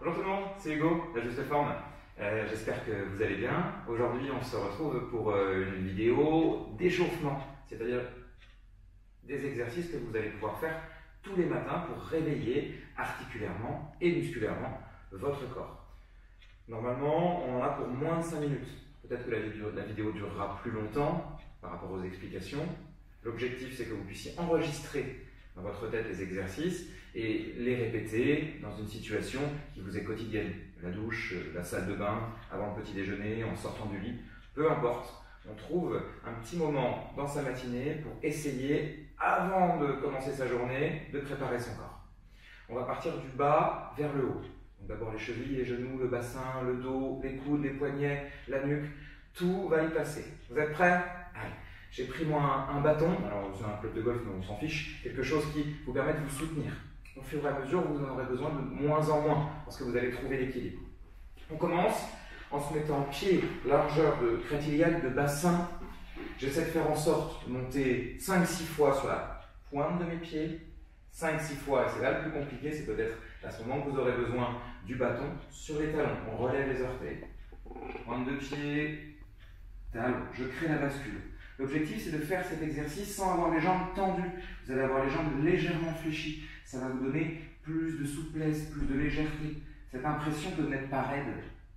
Bonjour tout le monde, c'est Hugo, la Juste Forme. J'espère que vous allez bien. Aujourd'hui, on se retrouve pour une vidéo d'échauffement, c'est-à-dire des exercices que vous allez pouvoir faire tous les matins pour réveiller articulairement et musculairement votre corps. Normalement, on en a pour moins de 5 minutes. Peut-être que la vidéo durera plus longtemps par rapport aux explications. L'objectif, c'est que vous puissiez enregistrer dans votre tête les exercices et les répéter dans une situation qui vous est quotidienne. La douche, la salle de bain, avant le petit déjeuner, en sortant du lit, peu importe. On trouve un petit moment dans sa matinée pour essayer, avant de commencer sa journée, de préparer son corps. On va partir du bas vers le haut. D'abord les chevilles, les genoux, le bassin, le dos, les coudes, les poignets, la nuque, tout va y passer. Vous êtes prêts? Allez. J'ai pris moi un bâton, alors c'est un club de golf mais on s'en fiche, quelque chose qui vous permet de vous soutenir. Au fur et à mesure, vous en aurez besoin de moins en moins, parce que vous allez trouver l'équilibre. On commence en se mettant pied, largeur de crête iliaque, de bassin. J'essaie de faire en sorte de monter 5-6 fois sur la pointe de mes pieds, 5-6 fois, et c'est là le plus compliqué, c'est peut-être à ce moment que vous aurez besoin du bâton sur les talons. On relève les orteils. Pointe de pied, talon, je crée la bascule. L'objectif, c'est de faire cet exercice sans avoir les jambes tendues. Vous allez avoir les jambes légèrement fléchies. Ça va vous donner plus de souplesse, plus de légèreté. Cette impression que vous n'êtes pas raide.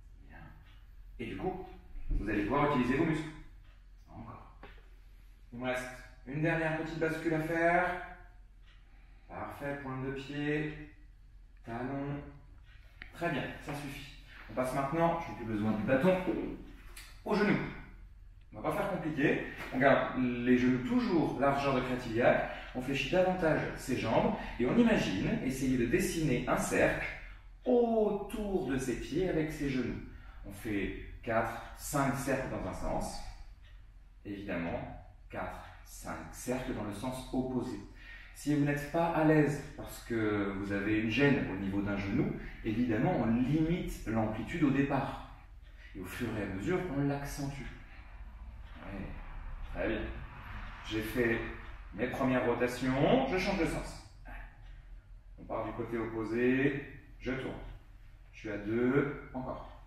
Et du coup, vous allez pouvoir utiliser vos muscles. Encore. Il me reste une dernière petite bascule à faire. Parfait, pointe de pied, talon. Très bien, ça suffit. On passe maintenant, je n'ai plus besoin du bâton, au genou. On ne va pas faire compliqué. On garde les genoux toujours largeur de crête iliaque. On fléchit davantage ses jambes et on imagine essayer de dessiner un cercle autour de ses pieds avec ses genoux. On fait 4-5 cercles dans un sens. Évidemment, 4-5 cercles dans le sens opposé. Si vous n'êtes pas à l'aise parce que vous avez une gêne au niveau d'un genou, évidemment, on limite l'amplitude au départ. Et au fur et à mesure, on l'accentue. Ouais, très bien. J'ai fait mes premières rotations, je change de sens. On part du côté opposé, je tourne. Je suis à 2, encore.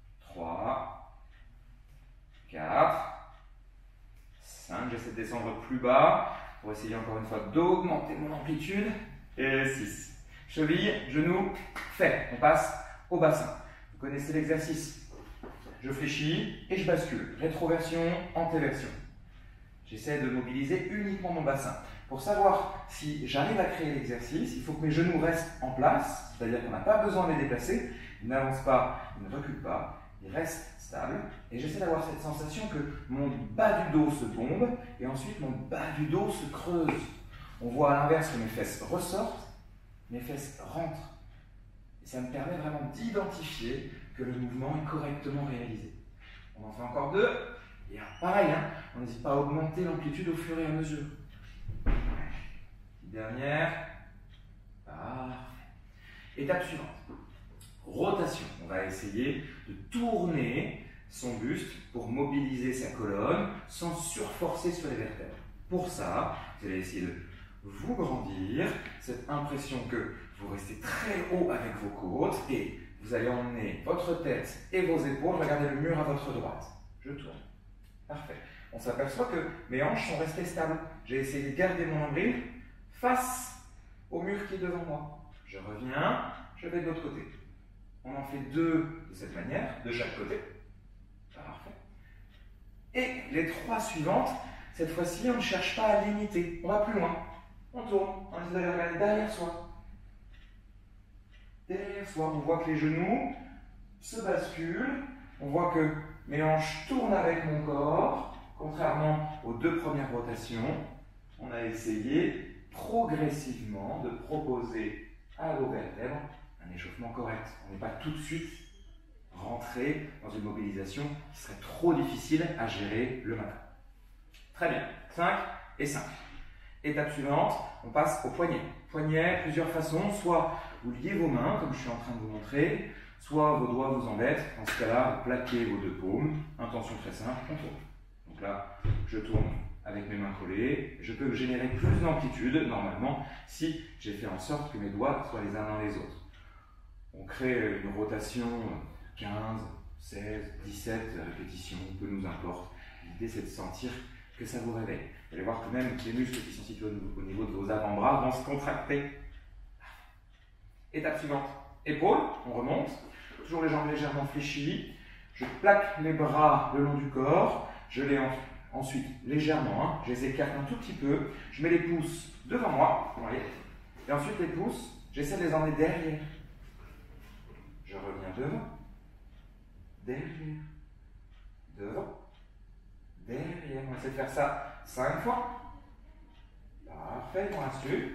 3, 4, 5, j'essaie de descendre plus bas pour essayer encore une fois d'augmenter mon amplitude. Et 6. Cheville, genou, fait. On passe au bassin. Vous connaissez l'exercice. Je fléchis et je bascule. Rétroversion, antéversion. J'essaie de mobiliser uniquement mon bassin. Pour savoir si j'arrive à créer l'exercice, il faut que mes genoux restent en place, c'est-à-dire qu'on n'a pas besoin de les déplacer. Ils n'avancent pas, ils ne reculent pas, ils restent stables. Et j'essaie d'avoir cette sensation que mon bas du dos se bombe et ensuite mon bas du dos se creuse. On voit à l'inverse que mes fesses ressortent, mes fesses rentrent. Et ça me permet vraiment d'identifier que le mouvement est correctement réalisé. On en fait encore 2. Et pareil, hein, on n'hésite pas à augmenter l'amplitude au fur et à mesure. Petite dernière. Parfait. Étape suivante. Rotation. On va essayer de tourner son buste pour mobiliser sa colonne sans surforcer sur les vertèbres. Pour ça, vous allez essayer de vous grandir, cette impression que vous restez très haut avec vos côtes et vous allez emmener votre tête et vos épaules, regardez le mur à votre droite. Je tourne. Parfait. On s'aperçoit que mes hanches sont restées stables. J'ai essayé de garder mon nombril face au mur qui est devant moi. Je reviens, je vais de l'autre côté. On en fait 2 de cette manière, de chaque côté. Parfait. Et les 3 suivantes, cette fois-ci, on ne cherche pas à limiter. On va plus loin. On tourne. On essaie d'aller regarder derrière soi. Derrière soi, on voit que les genoux se basculent. On voit que mes hanches tournent avec mon corps. Contrairement aux 2 premières rotations, on a essayé progressivement de proposer à vos vertèbres un échauffement correct. On n'est pas tout de suite rentré dans une mobilisation qui serait trop difficile à gérer le matin. Très bien. 5 et 5. Étape suivante, on passe au poignet. Poignet, plusieurs façons. Soit vous liez vos mains, comme je suis en train de vous montrer, soit vos doigts vous embêtent. Dans ce cas-là, vous plaquez vos 2 paumes. Intention très simple, on tourne. Donc là, je tourne avec mes mains collées. Je peux générer plus d'amplitude, normalement, si j'ai fait en sorte que mes doigts soient les uns dans les autres. On crée une rotation 15, 16, 17 répétitions, peu nous importe. L'idée c'est de sentir que ça vous réveille. Vous allez voir que même les muscles qui sont situés au niveau de vos avant-bras vont se contracter. Étape suivante, épaules, on remonte. Toujours les jambes légèrement fléchies. Je plaque les bras le long du corps. Je les ensuite légèrement, je les écarte un tout petit peu. Je mets les pouces devant moi. Voyez. Et ensuite les pouces, j'essaie de les emmener derrière. Je reviens devant. Derrière. Devant. Derrière. On essaie de faire ça 5 fois. Parfait, on reste dessus.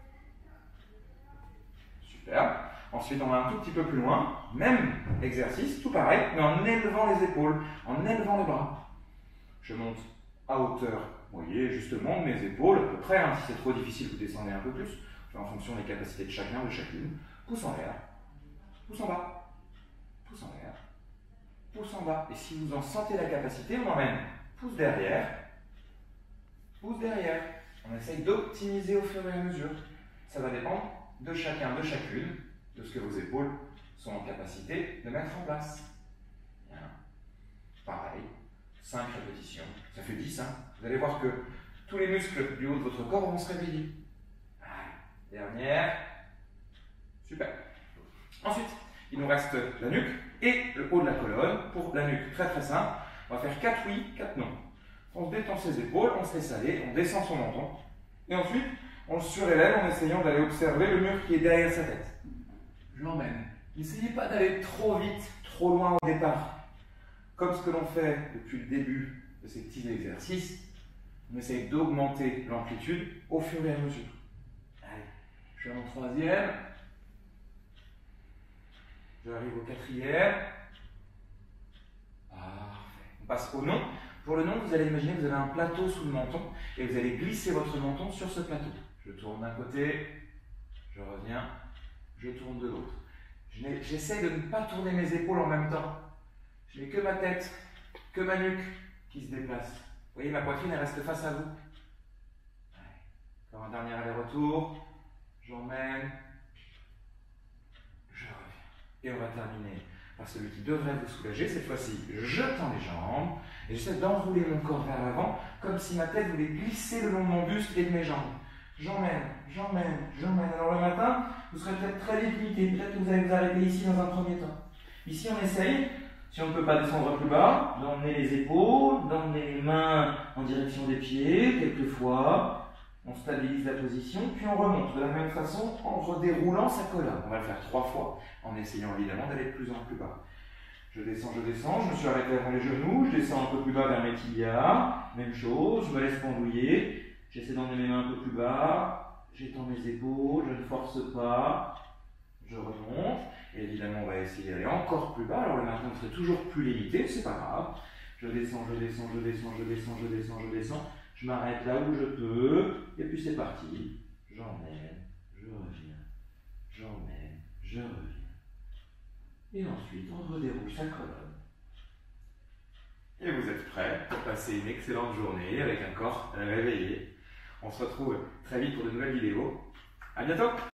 Super. Ensuite, on va un tout petit peu plus loin. Même exercice, tout pareil, mais en élevant les épaules, en élevant les bras. Je monte à hauteur, vous voyez, justement, de mes épaules, à peu près. Hein. Si c'est trop difficile, vous descendez un peu plus. En fonction des capacités de chacun, de chacune. Pouce en l'air. Pouce en bas. Pouce en l'air. Pouce en bas. Et si vous en sentez la capacité, on emmène pouce derrière. Pouce derrière. On essaye d'optimiser au fur et à mesure. Ça va dépendre de chacun, de chacune, de ce que vos épaules sont en capacité de mettre en place. Bien. Pareil, 5 répétitions, ça fait 10. Hein. Vous allez voir que tous les muscles du haut de votre corps vont se réveiller. Allez, dernière. Super. Ensuite, il nous reste la nuque et le haut de la colonne. Pour la nuque, très très simple, on va faire 4 oui, 4 non. On se détend ses épaules, on se laisse aller, on descend son menton. Et ensuite, on le surélève en essayant d'aller observer le mur qui est derrière sa tête. Je l'emmène. N'essayez pas d'aller trop vite, trop loin au départ. Comme ce que l'on fait depuis le début de ces petits exercices, on essaye d'augmenter l'amplitude au fur et à mesure. Allez, je vais en troisième. J'arrive au quatrième. Parfait. On passe au non. Pour le non, vous allez imaginer que vous avez un plateau sous le menton et vous allez glisser votre menton sur ce plateau. Je tourne d'un côté, je reviens, je tourne de l'autre. J'essaie de ne pas tourner mes épaules en même temps. Je n'ai que ma tête, que ma nuque qui se déplace. Vous voyez, ma poitrine, elle reste face à vous. Encore un dernier aller-retour. J'emmène, je reviens. Et on va terminer par celui qui devrait vous soulager. Cette fois-ci, je tends les jambes et j'essaie d'enrouler mon corps vers l'avant comme si ma tête voulait glisser le long de mon buste et de mes jambes. J'emmène, j'emmène, j'emmène. Alors le matin, vous serez peut-être très limité. Peut-être que vous allez vous arrêter ici dans un premier temps. Ici, on essaye, si on ne peut pas descendre plus bas, d'emmener les épaules, d'emmener les mains en direction des pieds, quelquefois. On stabilise la position, puis on remonte de la même façon en redéroulant sa colonne. On va le faire 3 fois, en essayant évidemment d'aller de plus en plus bas. Je descends, je me suis arrêté avant les genoux, je descends un peu plus bas vers mes tibias, même chose, je me laisse pendouiller, j'essaie d'emmener mes mains un peu plus bas, j'étends mes épaules, je ne force pas, je remonte, et évidemment on va essayer d'aller encore plus bas, alors le matin vous serez toujours plus limité, c'est pas grave, je descends, je descends, je descends, je descends, je descends, je descends, je m'arrête là où je peux, et puis c'est parti, j'emmène, je reviens, j'emmène, je reviens. Et ensuite, on redéroule sa colonne. Et vous êtes prêts pour passer une excellente journée avec un corps réveillé. On se retrouve très vite pour de nouvelles vidéos. À bientôt!